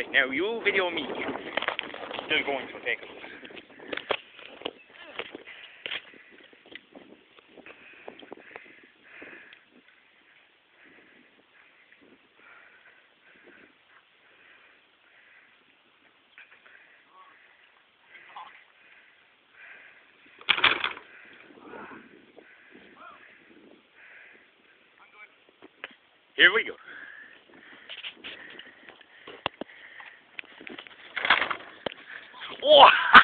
Right, now you video me. Still going, so take it. Here we go. Oh!